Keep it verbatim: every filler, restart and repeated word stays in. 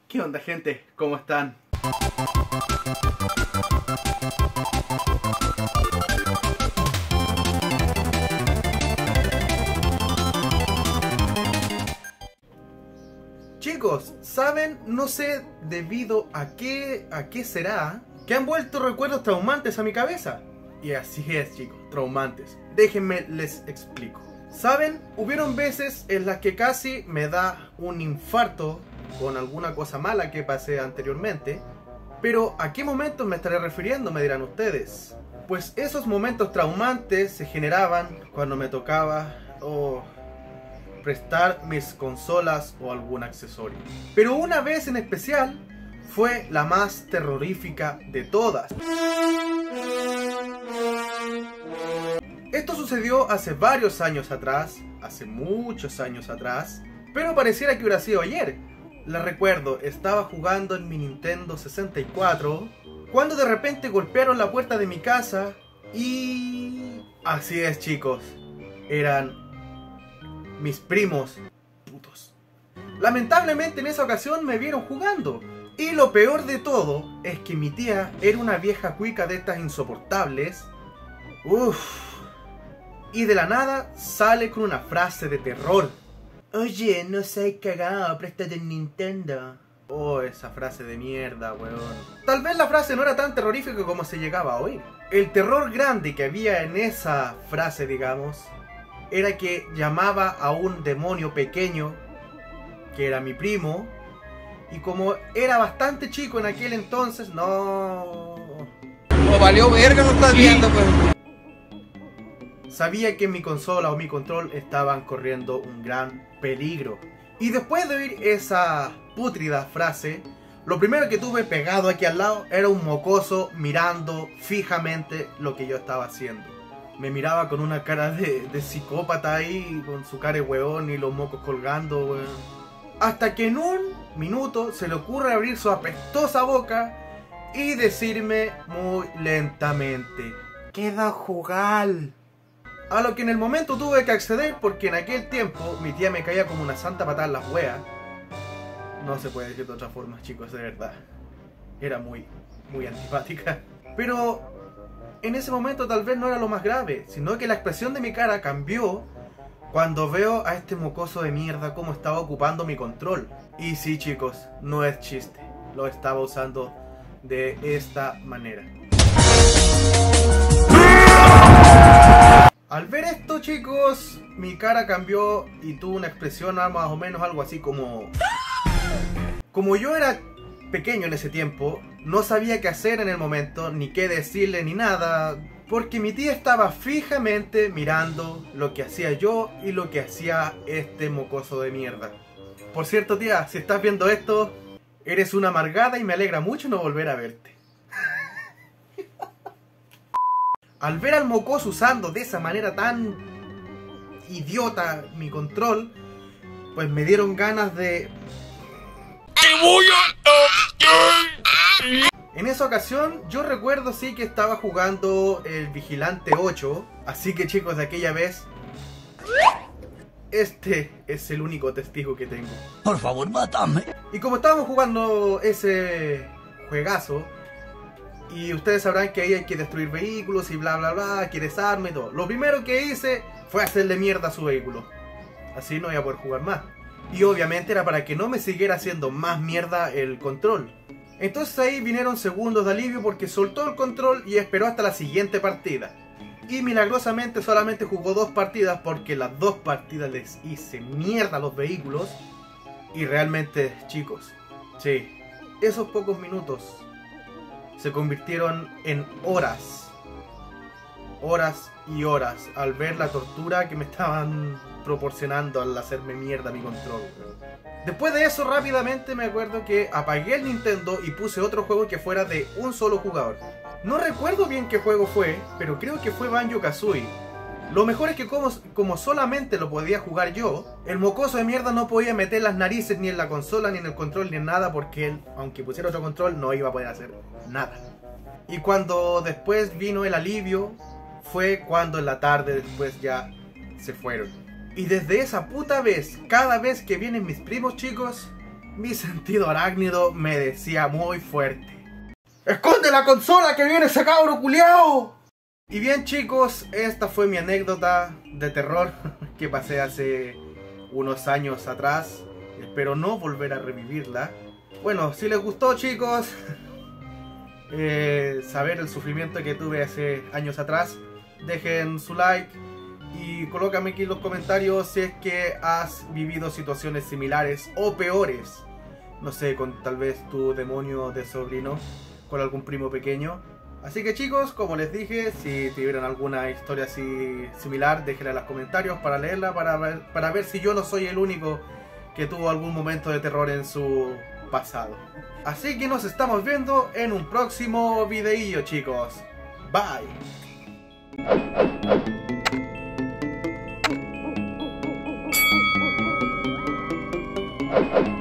¿Qué onda, gente? ¿Cómo están? Chicos, ¿saben? No sé debido a qué, a qué será que han vuelto recuerdos traumantes a mi cabeza. Y así es, chicos, traumantes. Déjenme les explico. ¿Saben? Hubieron veces en las que casi me da un infarto con alguna cosa mala que pasé anteriormente. Pero ¿a qué momentos me estaré refiriendo? Me dirán ustedes. Pues esos momentos traumantes se generaban cuando me tocaba oh, prestar mis consolas o algún accesorio. Pero una vez en especial fue la más terrorífica de todas. Esto sucedió hace varios años atrás, hace muchos años atrás, pero pareciera que hubiera sido ayer. La recuerdo, estaba jugando en mi Nintendo sesenta y cuatro, cuando de repente golpearon la puerta de mi casa y... así es, chicos, eran mis primos putos. Lamentablemente en esa ocasión me vieron jugando. Y lo peor de todo es que mi tía era una vieja cuica de estas insoportables. Uff. Y de la nada sale con una frase de terror. Oye, no seas cagado, préstate el Nintendo. Oh, esa frase de mierda, weón. Tal vez la frase no era tan terrorífica como se llegaba a oír. El terror grande que había en esa frase, digamos, era que llamaba a un demonio pequeño, que era mi primo. Y como era bastante chico en aquel entonces, no... No valió verga, no estás viendo, pues. Sabía que mi consola o mi control estaban corriendo un gran peligro. Y después de oír esa pútrida frase, lo primero que tuve pegado aquí al lado era un mocoso mirando fijamente lo que yo estaba haciendo. Me miraba con una cara de, de psicópata ahí, con su cara de hueón y los mocos colgando, weón. Hasta que en un minuto se le ocurre abrir su apestosa boca y decirme muy lentamente: ¡queda jugar! A lo que en el momento tuve que acceder porque en aquel tiempo mi tía me caía como una santa patada en las weas. No se puede decir de otra forma, chicos, de verdad. Era muy, muy antipática. Pero en ese momento tal vez no era lo más grave, sino que la expresión de mi cara cambió cuando veo a este mocoso de mierda cómo estaba ocupando mi control. Y sí, chicos, no es chiste, lo estaba usando de esta manera. Al ver esto, chicos, mi cara cambió y tuvo una expresión más o menos algo así como... Como yo era pequeño en ese tiempo, no sabía qué hacer en el momento, ni qué decirle ni nada, porque mi tía estaba fijamente mirando lo que hacía yo y lo que hacía este mocoso de mierda. Por cierto, tía, si estás viendo esto, eres una amargada y me alegra mucho no volver a verte. Al ver al mocoso usando de esa manera tan idiota mi control, pues me dieron ganas de... ¡Te voy a... En esa ocasión yo recuerdo sí que estaba jugando el Vigilante ocho, así que chicos, de aquella vez, este es el único testigo que tengo. Por favor, mátame. Y como estábamos jugando ese juegazo, y ustedes sabrán que ahí hay que destruir vehículos y bla bla bla, hay que desarme y todo. Lo primero que hice fue hacerle mierda a su vehículo. Así no iba a poder jugar más. Y obviamente era para que no me siguiera haciendo más mierda el control. Entonces ahí vinieron segundos de alivio porque soltó el control y esperó hasta la siguiente partida. Y milagrosamente solamente jugó dos partidas porque las dos partidas les hice mierda a los vehículos. Y realmente, chicos, sí, esos pocos minutos se convirtieron en horas, horas y horas al ver la tortura que me estaban proporcionando al hacerme mierda mi control. Después de eso rápidamente me acuerdo que apagué el Nintendo y puse otro juego que fuera de un solo jugador. No recuerdo bien qué juego fue, pero creo que fue Banjo-Kazooie. Lo mejor es que como, como solamente lo podía jugar yo, el mocoso de mierda no podía meter las narices ni en la consola, ni en el control, ni en nada, porque él, aunque pusiera otro control, no iba a poder hacer nada. Y cuando después vino el alivio, fue cuando en la tarde después ya se fueron. Y desde esa puta vez, cada vez que vienen mis primos, chicos, mi sentido arácnido me decía muy fuerte: ¡esconde la consola que viene ese cabro culiao! Y bien chicos, esta fue mi anécdota de terror que pasé hace unos años atrás. Espero no volver a revivirla. Bueno, si les gustó chicos, eh, saber el sufrimiento que tuve hace años atrás, dejen su like y colócame aquí en los comentarios si es que has vivido situaciones similares o peores. No sé, con tal vez tu demonio de sobrino, con algún primo pequeño. Así que chicos, como les dije, si tuvieron alguna historia así similar, déjenla en los comentarios para leerla, para ver, para ver si yo no soy el único que tuvo algún momento de terror en su pasado. Así que nos estamos viendo en un próximo videillo chicos. Bye.